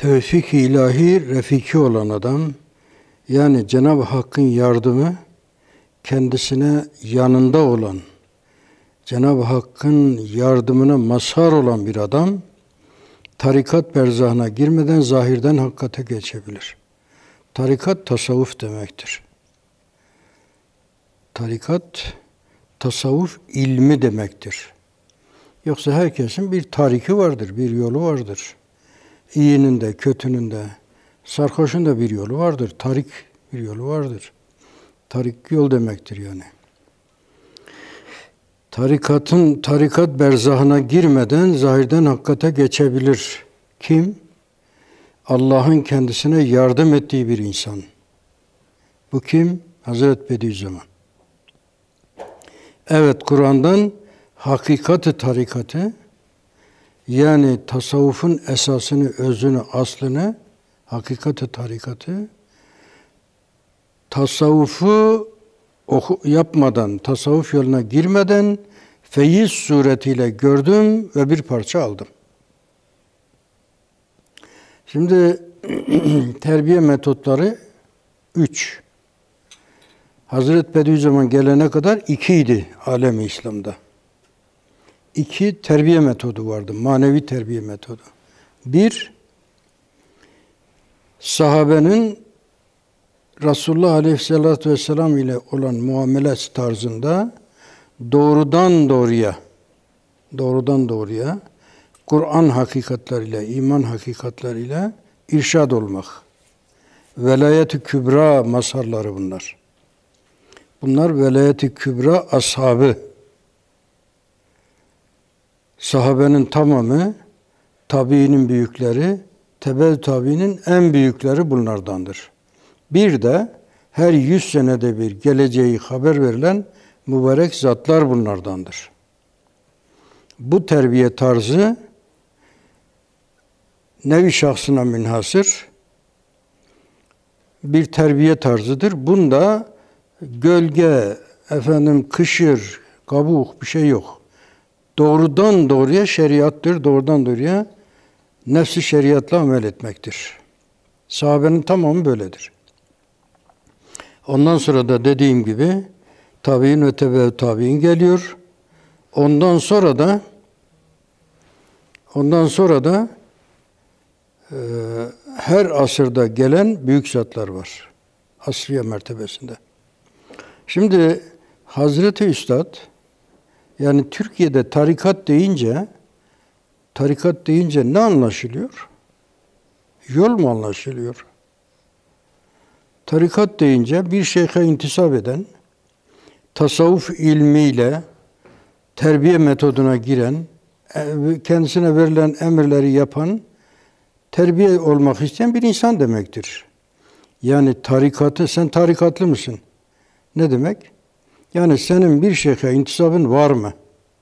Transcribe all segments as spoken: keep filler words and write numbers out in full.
Tevfik-i ilahi refiki olan adam, yani Cenab-ı Hakk'ın yardımı kendisine yanında olan, Cenab-ı Hakk'ın yardımına mazhar olan bir adam, tarikat berzahına girmeden zahirden hakikate geçebilir. Tarikat tasavvuf demektir. Tarikat tasavvuf ilmi demektir. Yoksa herkesin bir tariki vardır, bir yolu vardır. İyinin de, kötünün de, sarhoşun da bir yolu vardır. Tarik bir yolu vardır. Tarik yol demektir yani. Tarikatın, tarikat berzahına girmeden zahirden hakikate geçebilir. Kim? Allah'ın kendisine yardım ettiği bir insan. Bu kim? Hazreti Bediüzzaman. Evet, Kur'an'dan hakikat-ı tarikatı, yani tasavvufun esasını, özünü, aslını, hakikat-ı tarikatı, tasavvufu oku, yapmadan, tasavvuf yoluna girmeden feyiz suretiyle gördüm ve bir parça aldım. Şimdi terbiye metotları üç. Hazreti Bediüzzaman gelene kadar ikiydi alem-i İslam'da. İki terbiye metodu vardı, manevi terbiye metodu. Bir, sahabenin Resulullah Aleyhisselatü Vesselam ile olan muamele tarzında doğrudan doğruya, doğrudan doğruya Kur'an hakikatleriyle, iman hakikatleriyle irşad olmak. Velayet-i kübra mazharları bunlar. Bunlar velayet-i kübra ashabı. Sahabenin tamamı, tabiinin büyükleri, tebe tabiinin en büyükleri bunlardandır. Bir de her yüz senede bir geleceği haber verilen mübarek zatlar bunlardandır. Bu terbiye tarzı nevi şahsına münhasır bir terbiye tarzıdır. Bunda gölge, efendim kışır, kabuk bir şey yok. Doğrudan doğruya şeriattır, doğrudan doğruya nefsi şeriatla amel etmektir. Sahabenin tamamı böyledir. Ondan sonra da dediğim gibi tabi'in ve tebe tabi'in geliyor. Ondan sonra da ondan sonra da e, her asırda gelen büyük zatlar var. Asriye mertebesinde. Şimdi Hazreti Üstad, yani Türkiye'de tarikat deyince tarikat deyince ne anlaşılıyor? Yol mu anlaşılıyor? Tarikat deyince bir şeyhe intisap eden, tasavvuf ilmiyle terbiye metoduna giren, kendisine verilen emirleri yapan, terbiye olmak isteyen bir insan demektir. Yani tarikatı, sen tarikatlı mısın? Ne demek? Yani senin bir şeyhe intisabın var mı?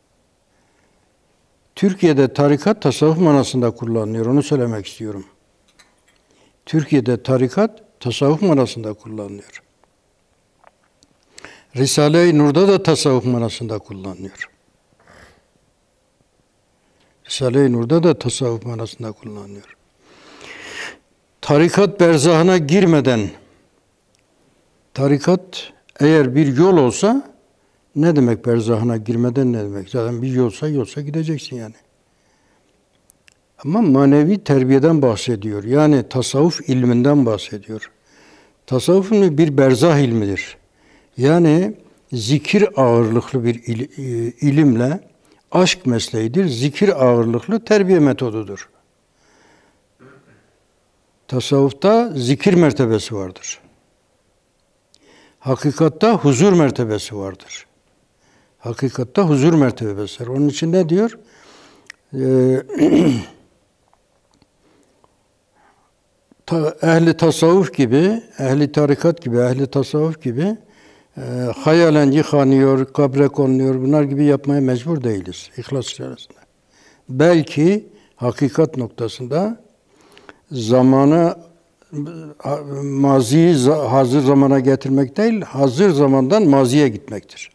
Türkiye'de tarikat tasavvuf manasında kullanılıyor. Onu söylemek istiyorum. Türkiye'de tarikat tasavvuf manasında kullanılıyor. Risale-i Nur'da da tasavvuf manasında kullanılıyor. Risale-i Nur'da da tasavvuf manasında kullanılıyor. Tarikat berzahına girmeden, tarikat eğer bir yol olsa, ne demek berzahına girmeden ne demek? Zaten bir yolsa yolsa gideceksin yani. Ama manevi terbiyeden bahsediyor. Yani tasavvuf ilminden bahsediyor. Tasavvufun bir berzah ilmidir. Yani zikir ağırlıklı bir il, ilimle aşk mesleğidir. Zikir ağırlıklı terbiye metodudur. Tasavvufta zikir mertebesi vardır. Hakikatta huzur mertebesi vardır. Hakikatta huzur mertebesi var. Onun için ne diyor? Ee, ta, ehli tasavvuf gibi, ehli tarikat gibi, ehli tasavvuf gibi e, hayalen yıkanıyor, kabre konuluyor, bunlar gibi yapmaya mecbur değiliz. İhlas içerisinde. Belki hakikat noktasında zamana, maziyi hazır zamana getirmek değil, hazır zamandan maziye gitmektir.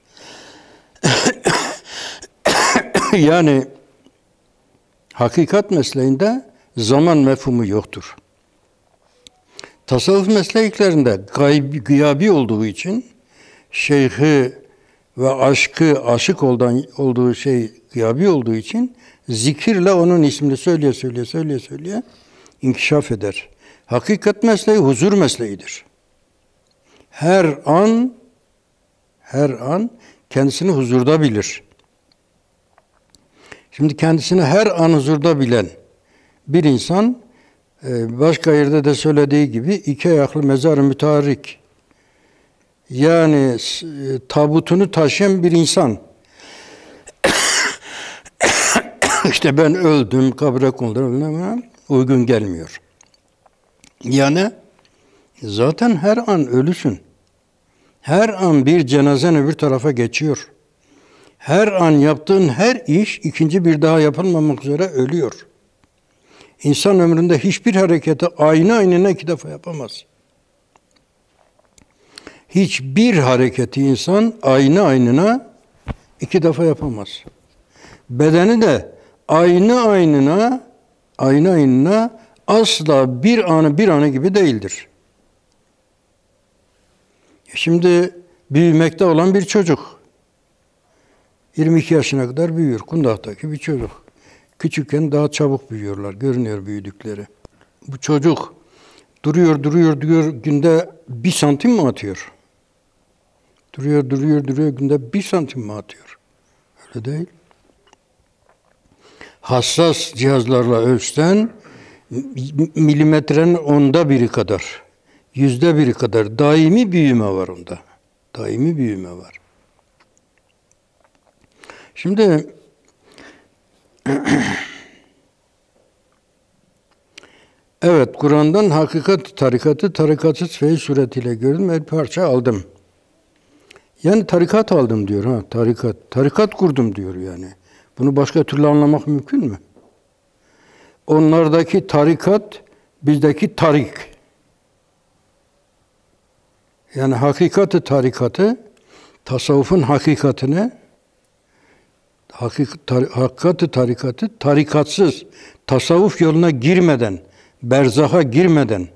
Yani hakikat mesleğinde zaman mefhumu yoktur. Tasavvuf mesleklerinde gaybi, gıyabi olduğu için şeyhi ve aşkı, aşık olan, olduğu şey gıyabi olduğu için zikirle onun ismini söyleye söyleye söyleye söyleye inkişaf eder. Hakikat mesleği huzur mesleğidir. Her an her an kendisini huzurda bilir. Şimdi kendisini her an huzurda bilen bir insan başka yerde de söylediği gibi iki ayaklı mezar-ı müteharrik, yani tabutunu taşıyan bir insan. İşte ben öldüm, kabre konuldum, uygun gelmiyor. Yani zaten her an ölüsün. Her an bir cenazen öbür tarafa geçiyor. Her an yaptığın her iş ikinci bir daha yapılmamak üzere ölüyor. İnsan ömründe hiçbir hareketi aynı aynına iki defa yapamaz. Hiçbir hareketi insan aynı aynına iki defa yapamaz. Bedeni de aynı aynına, aynı aynına asla bir anı bir anı gibi değildir. Şimdi büyümekte olan bir çocuk, yirmi iki yaşına kadar büyüyor. Kundaktaki bir çocuk. Küçükken daha çabuk büyüyorlar, görünüyor büyüdükleri. Bu çocuk duruyor, duruyor, duruyor, günde bir santim mi atıyor? Duruyor, duruyor, duruyor, günde bir santim mi atıyor? Öyle değil. Hassas cihazlarla ölçsen, milimetrenin onda biri kadar, yüzde biri kadar daimi büyüme var onda. Daimi büyüme var. Şimdi evet, Kur'an'dan hakikat tarikatı tarikatsız feyiz suretiyle gördüm ve bir parça aldım. Yani tarikat aldım diyor ha, tarikat. Tarikat kurdum diyor yani. Bunu başka türlü anlamak mümkün mü? Onlardaki tarikat, bizdeki tarik. Yani hakikati tarikatı, tasavvufun hakikatine, hakik, tar, hakikati tarikatı tarikatsız, tasavvuf yoluna girmeden, berzaha girmeden,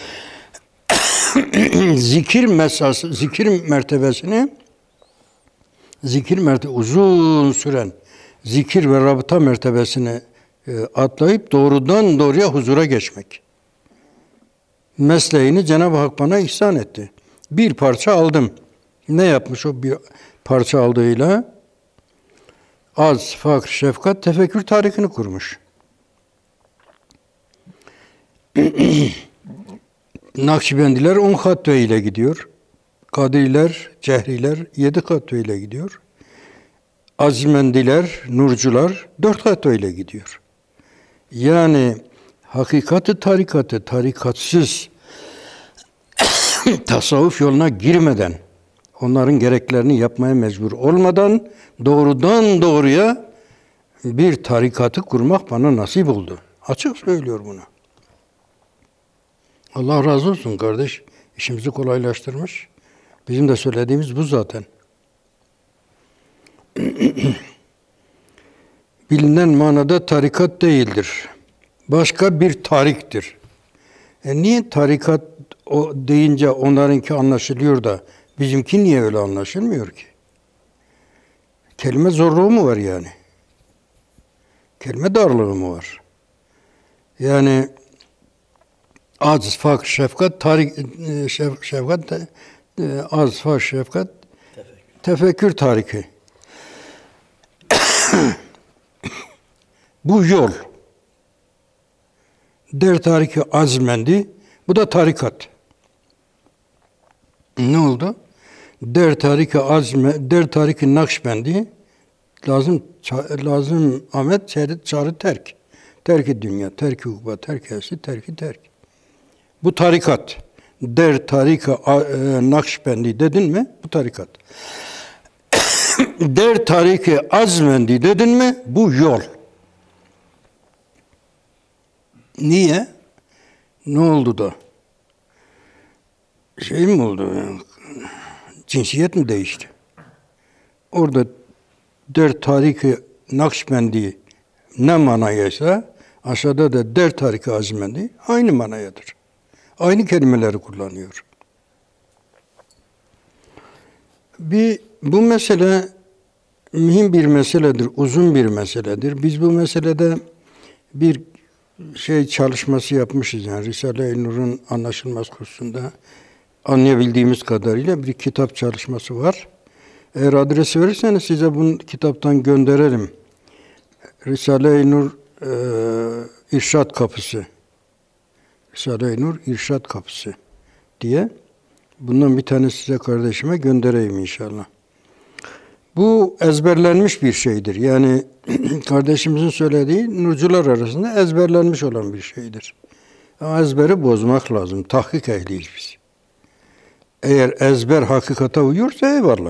zikir mesası, zikir mertebesini, zikir mertebe uzun süren zikir ve rabıta mertebesini e, atlayıp doğrudan doğruya huzura geçmek. Mesleğini Cenab-ı Hak bana ihsan etti. Bir parça aldım. Ne yapmış o bir parça aldığıyla? Az, fakr, şefkat, tefekkür tarikini kurmuş. Nakşibendiler on hatve ile gidiyor. Kadriler, Cehriler yedi hatve ile gidiyor. Azmendiler, Nurcular dört hatve ile gidiyor. Yani hakikati tarikatı, tarikatsız tasavvuf yoluna girmeden, onların gereklerini yapmaya mecbur olmadan doğrudan doğruya bir tarikatı kurmak bana nasip oldu. Açık söylüyor bunu. Allah razı olsun kardeş. İşimizi kolaylaştırmış. Bizim de söylediğimiz bu zaten. Bilinen manada tarikat değildir. Başka bir tariktir. E niye tarikat o deyince onlarınki anlaşılıyor da bizimki niye öyle anlaşılmıyor ki? Kelime zorluğu mu var yani? Kelime darlığı mı var? Yani az, fakr, şefkat, tarik, şef, şefkat, az, fakr, şefkat, tefekkür, tefekkür tariki. Bu yol. Der tariki azmendi. Bu da tarikat. Ne oldu? Der tariki azme, der tariki nakşbendi. Lazım lazım Ahmet çağrı, çağrı terk. Terk-i dünya, terk-i ukba, terk-i hesi, terk-i terk. Bu tarikat. Der tariki nakşbendi dedin mi? Bu tarikat. Der tariki azmendi dedin mi? Bu yol. Niye? Ne oldu da? Şey mi oldu? Yani, cinsiyet mi değişti? Orada der tariki Nakşibendi ne manaysa Aşağıda da der tariki azimendi. Aynı manayadır. Aynı kelimeleri kullanıyor. Bir, bu mesele mühim bir meseledir, uzun bir meseledir. Biz bu meselede bir şey çalışması yapmışız. Yani Risale-i Nur'un anlaşılması hususunda anlayabildiğimiz kadarıyla bir kitap çalışması var. Eğer adresi verirseniz size bunu kitaptan gönderelim. Risale-i Nur e, İrşad Kapısı. Risale-i Nur İrşad Kapısı diye. Bundan bir tane size kardeşime göndereyim inşallah. Bu ezberlenmiş bir şeydir. Yani kardeşimizin söylediği nurcular arasında ezberlenmiş olan bir şeydir. Ama ezberi bozmak lazım. Tahkik ehliyiz biz. Eğer ezber hakikate uyuyorsa eyvallah.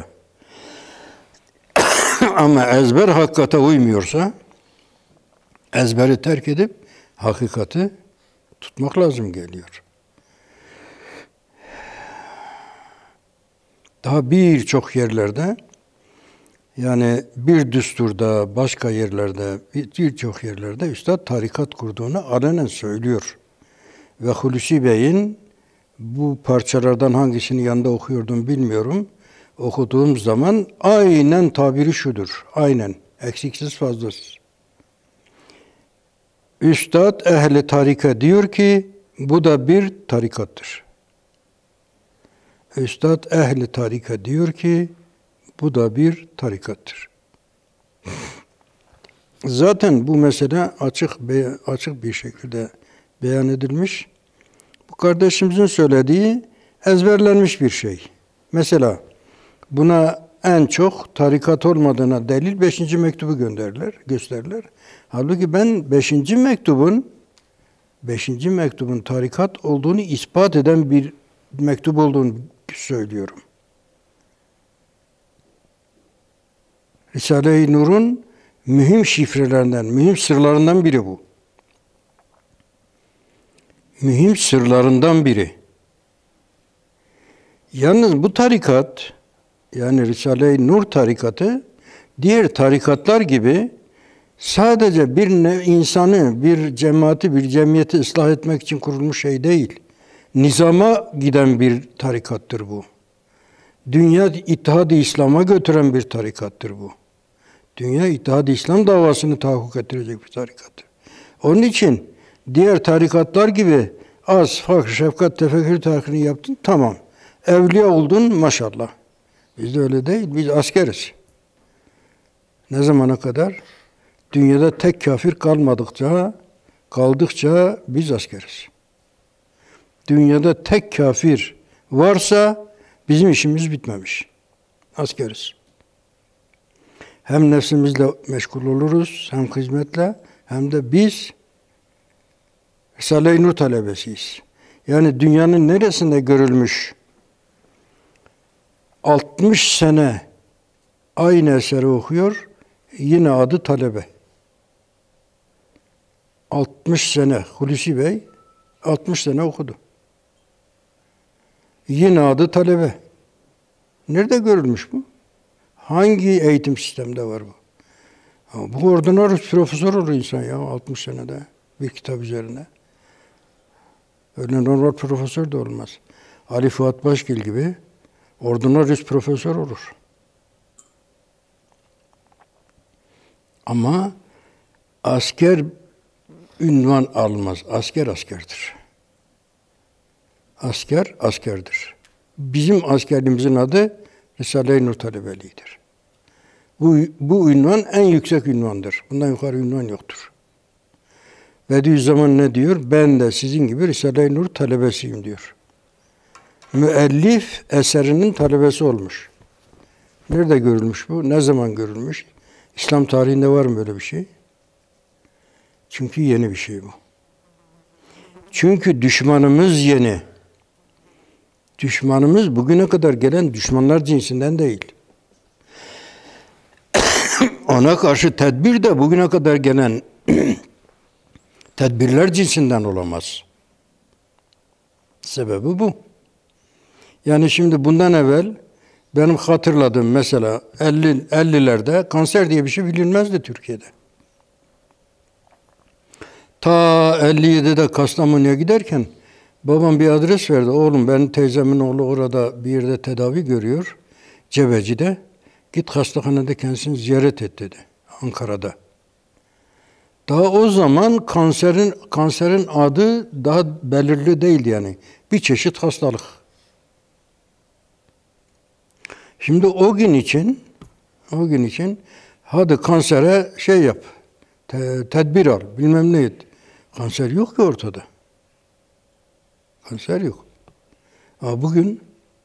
Ama ezber hakikate uymuyorsa ezberi terk edip hakikati tutmak lazım geliyor. Daha birçok yerlerde, yani bir düsturda, başka yerlerde, birçok yerlerde Üstad tarikat kurduğunu alenen söylüyor. Ve Hulusi Bey'in bu parçalardan hangisini yanında okuyordum bilmiyorum. Okuduğum zaman aynen tabiri şudur. Aynen. Eksiksiz fazlasız. Üstad ehli tarika diyor ki bu da bir tarikattır. Üstad ehli tarika diyor ki bu da bir tarikattır. Zaten bu mesele açık açık bir şekilde beyan edilmiş. Bu kardeşimizin söylediği ezberlenmiş bir şey. Mesela buna en çok tarikat olmadığına delil beşinci mektubu gönderirler, gösterirler. Halbuki ben beşinci mektubun beşinci mektubun tarikat olduğunu ispat eden bir mektup olduğunu söylüyorum. Risale-i Nur'un mühim şifrelerinden, mühim sırlarından biri bu. Mühim sırlarından biri. Yalnız bu tarikat, yani Risale-i Nur tarikatı, diğer tarikatlar gibi sadece bir insanı, bir cemaati, bir cemiyeti ıslah etmek için kurulmuş şey değil. Nizama giden bir tarikattır bu. Dünya İttihad-ı İslam'a götüren bir tarikattır bu. Dünya İttihad-ı İslam davasını tahakkuk ettirecek bir tarikattır. Onun için diğer tarikatlar gibi az, fakr, şefkat, tefekkür tarikini yaptın, tamam. Evliya oldun, maşallah. Biz de öyle değil, biz askeriz. Ne zamana kadar? Dünyada tek kafir kalmadıkça, kaldıkça biz askeriz. Dünyada tek kafir varsa bizim işimiz bitmemiş. Askeriz. Hem nefsimizle meşgul oluruz, hem hizmetle, hem de biz Risale-i Nur talebesiyiz. Yani dünyanın neresinde görülmüş altmış sene aynı eseri okuyor, yine adı talebe. altmış sene Hulusi Bey altmış sene okudu. Yine adı talebe. Nerede görülmüş bu? Hangi eğitim sisteminde var bu? Ha, bu ordinarius profesör olur insan ya altmış senede bir kitap üzerine. Öyle normal profesör de olmaz. Ali Fuat Başgil gibi ordinarius profesör olur. Ama asker ünvan almaz. Asker askerdir. Asker askerdir. Bizim askerliğimizin adı Risale-i Nur talebeliğidir. Bu, bu ünvan en yüksek ünvandır. Bundan yukarı ünvan yoktur. Bediüzzaman ne diyor? Ben de sizin gibi Risale-i Nur talebesiyim diyor. Müellif eserinin talebesi olmuş. Nerede görülmüş bu? Ne zaman görülmüş? İslam tarihinde var mı böyle bir şey? Çünkü yeni bir şey bu. Çünkü düşmanımız yeni. Düşmanımız bugüne kadar gelen düşmanlar cinsinden değil. Ona karşı tedbir de bugüne kadar gelen tedbirler cinsinden olamaz. Sebebi bu. Yani şimdi bundan evvel benim hatırladığım mesela elli ellilerde kanser diye bir şey bilinmezdi Türkiye'de. Ta elli yedide Kastamonu'ya giderken babam bir adres verdi. Oğlum benim teyzemin oğlu orada bir yerde tedavi görüyor. Cebeci'de. Git hastahanede kendisini ziyaret et dedi. Ankara'da. Daha o zaman kanserin kanserin adı daha belirli değildi yani. Bir çeşit hastalık. Şimdi o gün için o gün için hadi kansere şey yap. Te, tedbir al. Bilmem ne et. Kanser yok ki ortada. Kanser yok. Ama bugün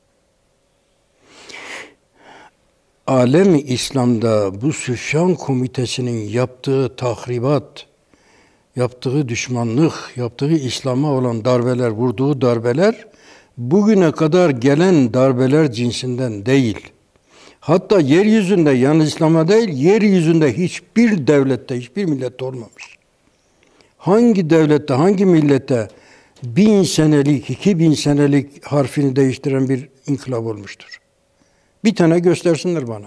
alem-i İslam'da bu Süfyan Komitesi'nin yaptığı tahribat, yaptığı düşmanlık, yaptığı İslam'a olan darbeler, vurduğu darbeler bugüne kadar gelen darbeler cinsinden değil. Hatta yeryüzünde, yalnız İslam'a değil, yeryüzünde hiçbir devlette, hiçbir millette olmamış. Hangi devlette, hangi millette bin senelik, iki bin senelik harfini değiştiren bir inkılap olmuştur? Bir tane göstersinler bana.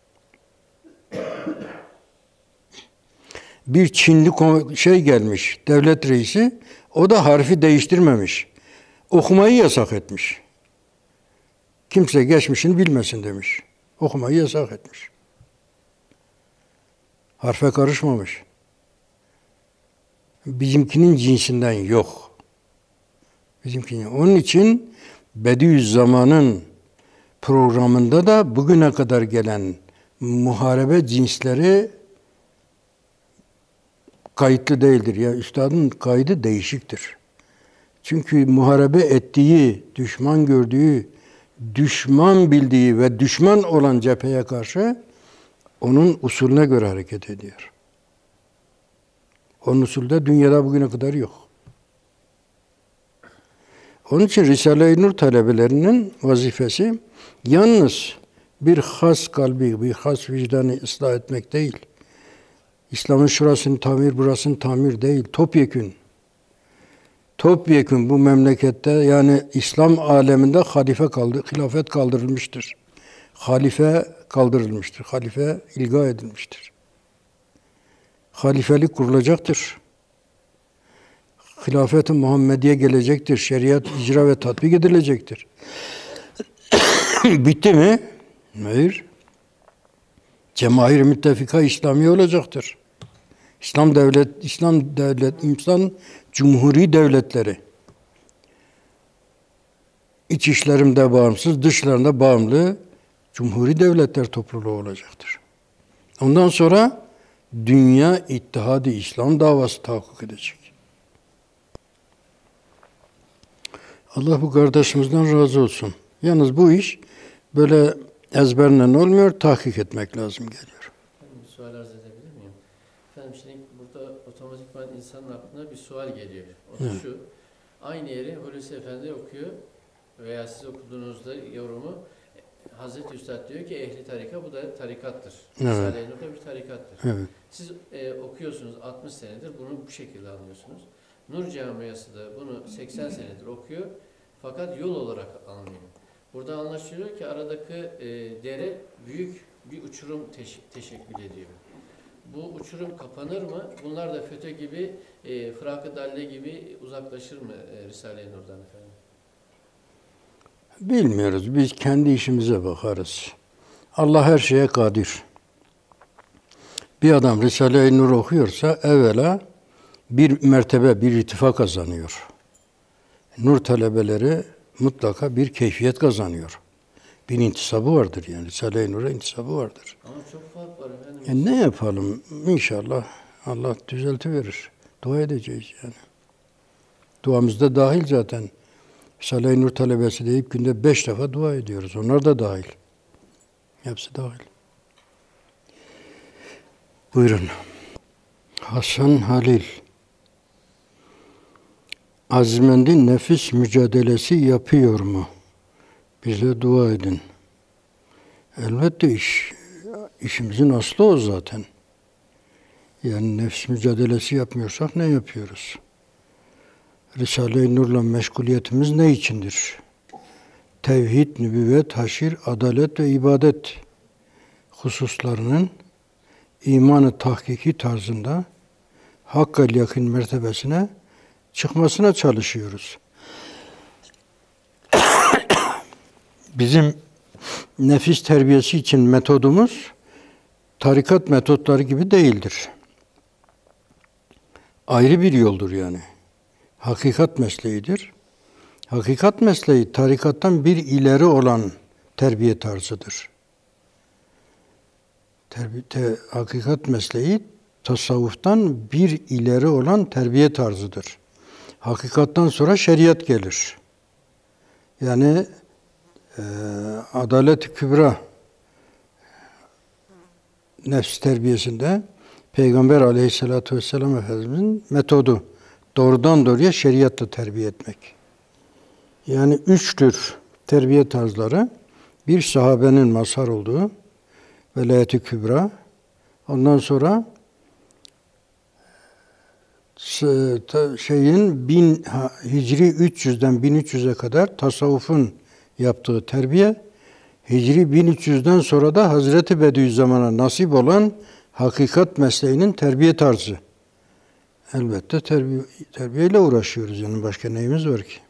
Bir Çinli şey gelmiş, devlet reisi, o da harfi değiştirmemiş. Okumayı yasak etmiş. Kimse geçmişini bilmesin demiş. Okumayı yasak etmiş. Harfe karışmamış. Bizimkinin cinsinden yok. Bizimkinin. Onun için Bediüzzaman'ın programında da bugüne kadar gelen muharebe cinsleri kayıtlı değildir. Ya üstadın kaydı değişiktir. Çünkü muharebe ettiği, düşman gördüğü, düşman bildiği ve düşman olan cepheye karşı onun usulüne göre hareket ediyor. Onun usulü dünyada bugüne kadar yok. Onun için Risale-i Nur talebelerinin vazifesi yalnız bir has kalbi, bir has vicdanı ıslah etmek değil. İslam'ın şurasını tamir, burasını tamir değil. Topyekün. Topyekün bu memlekette yani İslam aleminde halife kaldı, hilafet kaldırılmıştır. Halife kaldırılmıştır. Halife ilga edilmiştir. Halifelik kurulacaktır. Hilafet-i Muhammediye gelecektir. Şeriat icra ve tatbik edilecektir. Bitti mi? Hayır. Cemaahir müttefika İslami olacaktır. İslam devlet, İslam devlet, İslam cumhuri devletleri. İç işlerimde bağımsız, dışlarında bağımlı cumhuri devletler topluluğu olacaktır. Ondan sonra dünya İttihad-ı İslam davası tahakkuk edecek. Allah bu kardeşimizden razı olsun. Yalnız bu iş böyle ezberle olmuyor, tahkik etmek lazım geliyor. Bir sual arz edebilir miyim? Efendim şimdi burada otomatikman insanın aklına bir sual geliyor. O da evet. Şu, aynı yeri Hulusi Efendi okuyor veya siz okuduğunuzda yorumu Hazreti Üstad diyor ki ehli tarika bu da tarikattır. Evet. Risale-i Nur da bir tarikattır. Evet. Siz e, okuyorsunuz altmış senedir bunu bu şekilde anlıyorsunuz. Nur Camiası da bunu seksen senedir okuyor fakat yol olarak anlıyor. Burada anlaşılıyor ki aradaki e, dere büyük bir uçurum teş teşekkül ediyor. Bu uçurum kapanır mı? Bunlar da FETÖ gibi, e, Fırak-ı Dalle gibi uzaklaşır mı e, Risale-i Nur'dan efendim? Bilmiyoruz. Biz kendi işimize bakarız. Allah her şeye kadir. Bir adam Risale-i Nur okuyorsa evvela bir mertebe, bir irtifa kazanıyor. Nur talebeleri mutlaka bir keyfiyet kazanıyor. Bir intisabı vardır yani. Risale-i Nur'a intisabı vardır. Ama çok fark var efendim. E ne yapalım? İnşallah Allah düzeltiverir. Dua edeceğiz yani. Duamızda dahil zaten. Risale-i Nur talebesi deyip günde beş defa dua ediyoruz. Onlar da dahil. Hepsi dahil. Buyurun. Hasan Halil. Azmendi nefis mücadelesi yapıyor mu? Bize dua edin. Elbette iş, işimizin aslı o zaten. Yani nefis mücadelesi yapmıyorsak ne yapıyoruz? Risale-i Nur'la meşguliyetimiz ne içindir? Tevhid, nübüvvet, haşir, adalet ve ibadet hususlarının imanı tahkiki tarzında hakkal yakın mertebesine çıkmasına çalışıyoruz. Bizim nefis terbiyesi için metodumuz tarikat metotları gibi değildir. Ayrı bir yoldur yani. Hakikat mesleğidir. Hakikat mesleği tarikattan bir ileri olan terbiye tarzıdır. Terbi, te, hakikat mesleği tasavvuftan bir ileri olan terbiye tarzıdır. Hakikattan sonra şeriat gelir. Yani e, adalet-i kübra nefs terbiyesinde Peygamber aleyhissalatü vesselam Efendimiz'in metodu doğrudan doğruya şeriatla terbiye etmek. Yani üç tür terbiye tarzları, bir sahabenin mazhar olduğu velayet-i kübra, ondan sonra şeyin bin, Hicri üç yüzden bin üç yüze kadar tasavvufun yaptığı terbiye, Hicri bin üç yüzden sonra da Hazreti Bediüzzaman'a nasip olan hakikat mesleğinin terbiye tarzı. Elbette terbiye, terbiyeyle uğraşıyoruz, yani başka neyimiz var ki?